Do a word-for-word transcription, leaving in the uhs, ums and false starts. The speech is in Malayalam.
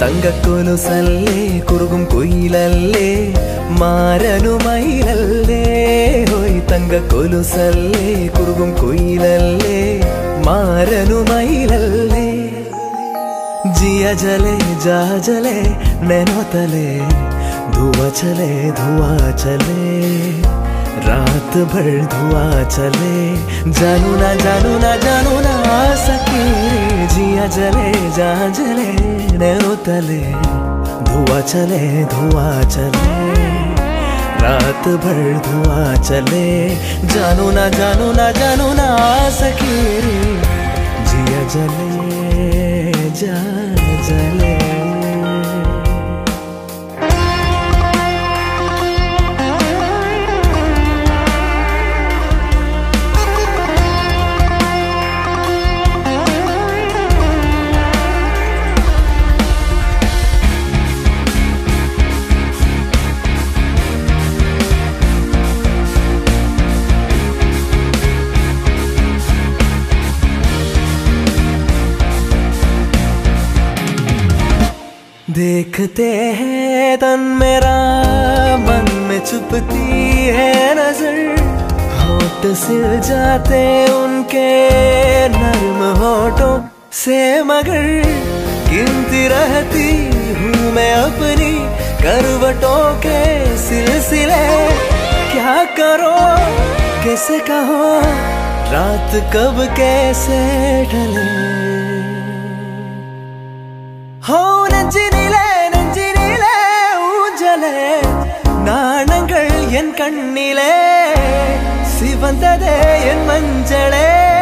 തങ്കക്കൊലുസല്ലേ കുറുകും കുയിലല്ലേ മാരനു മയിലല്ലേ ഹോയ് തങ്കക്കൊലുസല്ലേ കുറുകും കുയിലല്ലേ മാരനു മയിലല്ലേ जिया जले जा जले नैनो तले धुआं चले धुआं चले रात भर धुआं चले जानू ना जानू ना जानू ना सके जिया जले जा जले नैनो तले धुआं चले धुआं चले रात भर धुआं चले जानू ना जानू ना जानू ना सके जिया जले जा जले देखते हैं तन मेरा मन में छुपती है नजर होठ सिल जाते उनके नर्म होठों से मगर गिनती रहती हूँ मैं अपनी करवटों के सिलसिले क्या करो कैसे कहो रात कब कैसे ढले हो நெஞ்சினிலே நெஞ்சினிலே ஊஞ்சலே நாணங்கள் என் கண்ணிலே சிவந்ததே என் மஞ்சளே